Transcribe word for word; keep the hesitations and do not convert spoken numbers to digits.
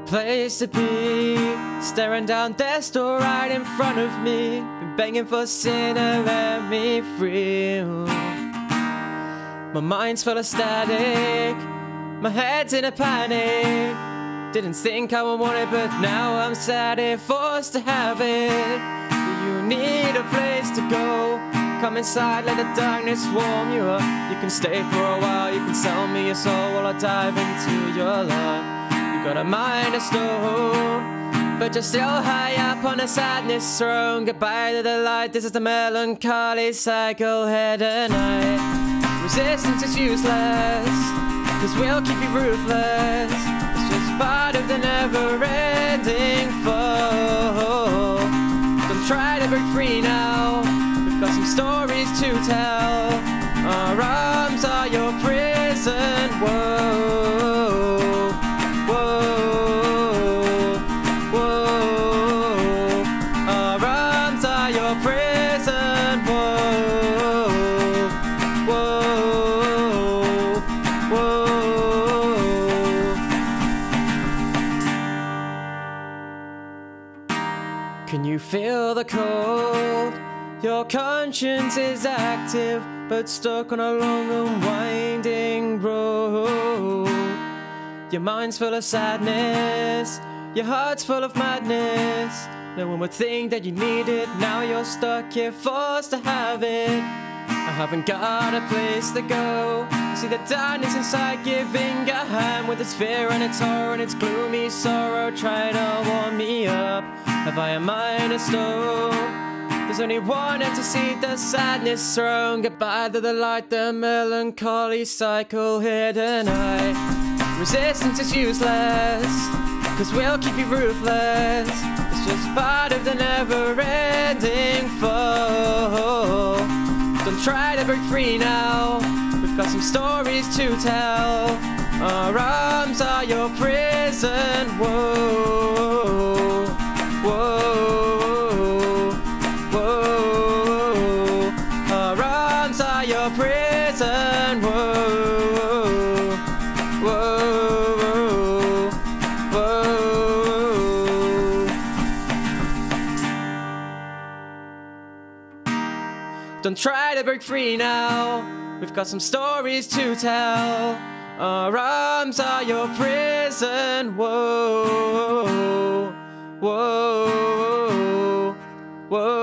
place to be, staring down death's door right in front of me, been begging for sin to let me free. My mind's full of static, my head's in a panic. Didn't think I would want it, but now I'm sad and forced to have it. You need a place to go, come inside, let the darkness warm you up. You can stay for a while, you can sell me your soul while I dive into your love. You got a mind of stone, but you're still high up on a sadness throne. Goodbye to the light, this is the melancholy cycle, head and night. Resistance is useless, cause we'll keep you ruthless. It's just part of the never-ending fall. Don't try to break free now, we've got some stories to tell. Our arms are your prison, whoa, whoa, whoa. Our arms are your prison, whoa, whoa, whoa. Can you feel the cold? Your conscience is active, but stuck on a long and winding road. Your mind's full of sadness, your heart's full of madness. No one would think that you need it, now you're stuck here forced to have it. I haven't got a place to go, I see the darkness inside giving a hand, with its fear and its horror and its gloomy sorrow trying to warm me up. Have I a mind of stone? There's only one end to see the sadness thrown. Goodbye to the light, the melancholy cycle, here tonight. Resistance is useless, cause we'll keep you ruthless. It's just part of the never-ending fall. Don't try to break free now, we've got some stories to tell. Our arms are your prison, whoa, whoa, whoa. Our arms are your prison, whoa, whoa, whoa. Don't try to break free now, we've got some stories to tell. Our arms are your prison, whoa, whoa, whoa.